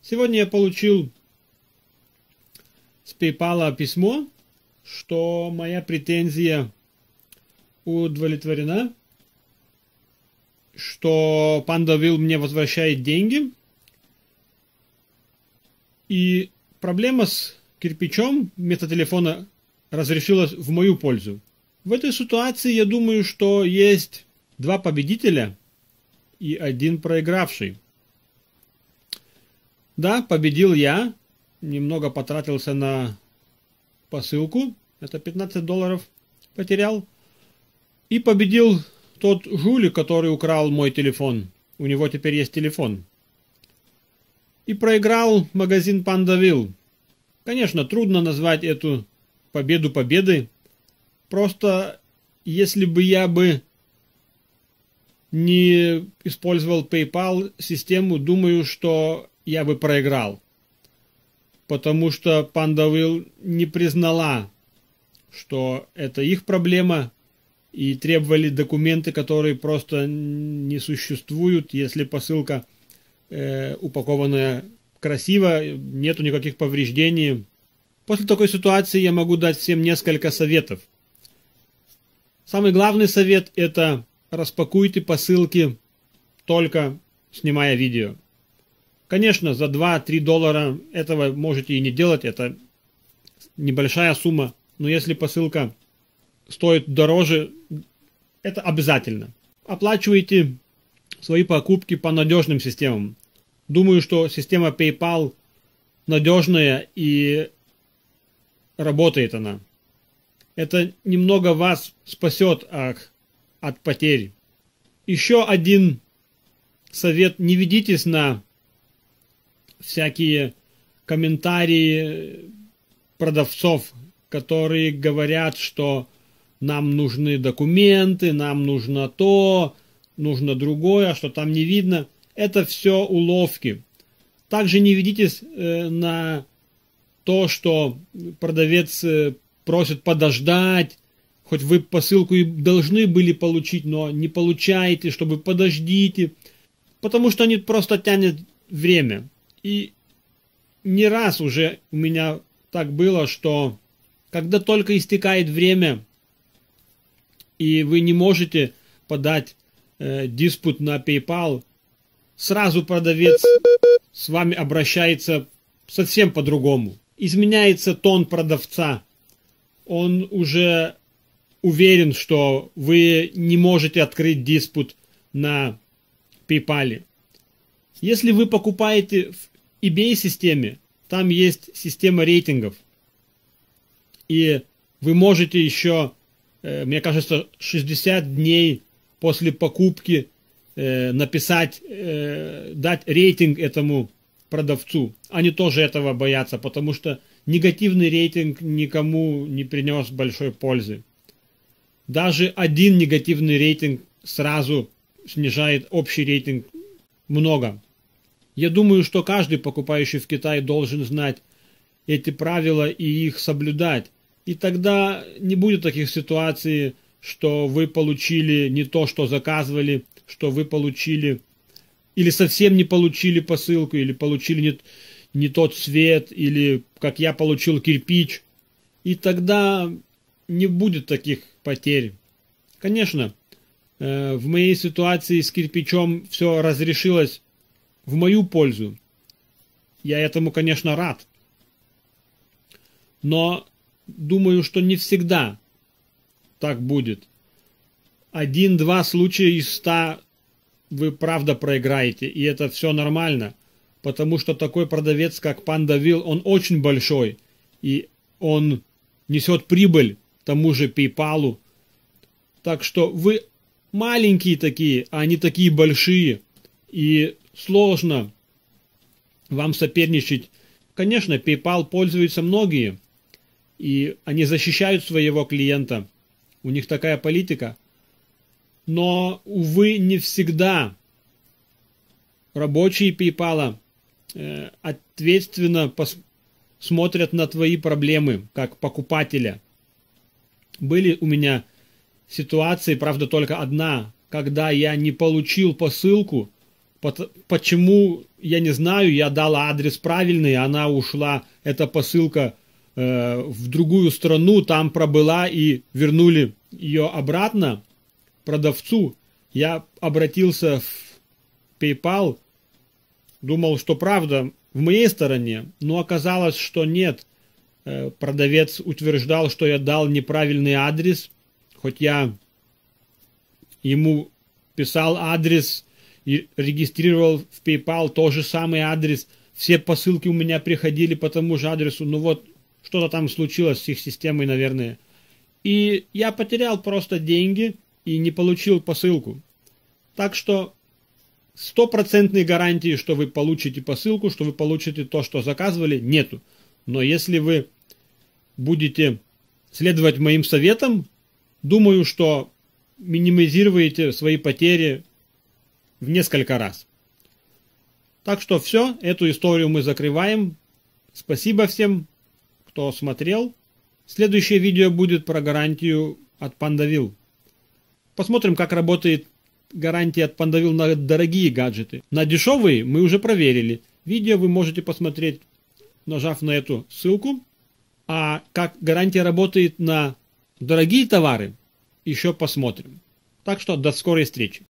Сегодня я получил с PayPal письмо, что моя претензия удовлетворена, что PandaVille мне возвращает деньги. И проблема с кирпичом вместо телефона разрешилась в мою пользу. В этой ситуации я думаю, что есть два победителя и один проигравший. Да, победил я, немного потратился на посылку, это $15 потерял. И победил тот жулик, который украл мой телефон. У него теперь есть телефон. И проиграл магазин PandaVille. Конечно, трудно назвать эту победу победой. Просто если бы я не использовал PayPal систему, думаю, что я бы проиграл. Потому что PandaVille не признала, что это их проблема, и требовали документы, которые просто не существуют, если посылка упакованная красиво, нету никаких повреждений. После такой ситуации я могу дать всем несколько советов. Самый главный совет – это распакуйте посылки, только снимая видео. Конечно, за $2-3 этого можете и не делать, это небольшая сумма, но если посылка стоит дороже, это обязательно. Оплачивайте свои покупки по надежным системам. Думаю, что система PayPal надежная и работает она. Это немного вас спасет от потерь. Еще один совет. Не ведитесь на всякие комментарии продавцов, которые говорят, что нам нужны документы, нам нужно то, нужно другое, что там не видно. Это все уловки. Также не ведитесь на то, что продавец просит подождать, хоть вы посылку и должны были получить, но не получаете, чтобы подождите, потому что они просто тянут время. И не раз уже у меня так было, что когда только истекает время, и вы не можете подать диспут на PayPal, сразу продавец с вами обращается совсем по-другому. Изменяется тон продавца. Он уже уверен, что вы не можете открыть диспут на PayPal. Если вы покупаете в eBay-системе, там есть система рейтингов. И вы можете еще, мне кажется, 60 дней после покупки написать, дать рейтинг этому продавцу. Они тоже этого боятся, потому что негативный рейтинг никому не принес большой пользы. Даже один негативный рейтинг сразу снижает общий рейтинг много. Я думаю, что каждый покупающий в Китае должен знать эти правила и их соблюдать. И тогда не будет таких ситуаций, что вы получили не то, что заказывали, что вы получили или совсем не получили посылку, или получили не тот цвет, или как я получил кирпич. И тогда не будет таких потерь. Конечно, в моей ситуации с кирпичом все разрешилось в мою пользу. Я этому, конечно, рад. Но думаю, что не всегда так будет. 1-2 случая из 100 вы правда проиграете, и это все нормально, потому что такой продавец, как PandaVille, он очень большой, и он несет прибыль тому же PayPal. Так что вы маленькие такие, а они такие большие, и сложно вам соперничать. Конечно, PayPal пользуются многие, и они защищают своего клиента, у них такая политика. Но, увы, не всегда рабочие PayPal ответственно смотрят на твои проблемы, как покупателя. Были у меня ситуации, правда, только одна, когда я не получил посылку, Почему, я не знаю, я дал адрес правильный, она ушла, эта посылка в другую страну, там пробыла и вернули ее обратно продавцу. Я обратился в PayPal, думал, что правда в моей стороне, но оказалось, что нет. Продавец утверждал, что я дал неправильный адрес, хоть я ему писал адрес и регистрировал в PayPal тот же самый адрес. Все посылки у меня приходили по тому же адресу. Ну вот, что-то там случилось с их системой, наверное. И я потерял просто деньги и не получил посылку. Так что 100% гарантии, что вы получите посылку, что вы получите то, что заказывали, нету. Но если вы будете следовать моим советам, думаю, что минимизируете свои потери в несколько раз. Так что все, эту историю мы закрываем. Спасибо всем, кто смотрел. Следующее видео будет про гарантию от Pandavil. Посмотрим, как работает гарантия от Pandavil на дорогие гаджеты. На дешевые мы уже проверили. Видео вы можете посмотреть, нажав на эту ссылку. А как гарантия работает на дорогие товары, еще посмотрим. Так что до скорой встречи.